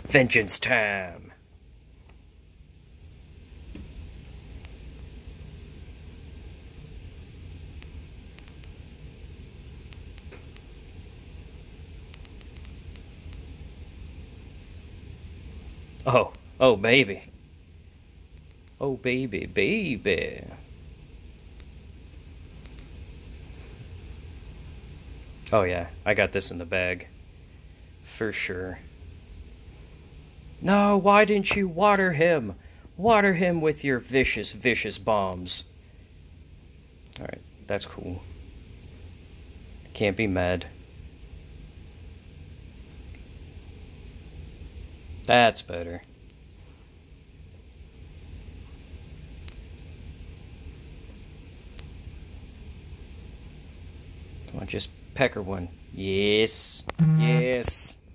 Vengeance time. Oh, oh baby. Oh baby, baby. Oh yeah, I got this in the bag. For sure. No, why didn't you water him? Water him with your vicious, vicious bombs. Alright, that's cool. Can't be mad. That's better. Come on, just pecker one. Yes. Yes.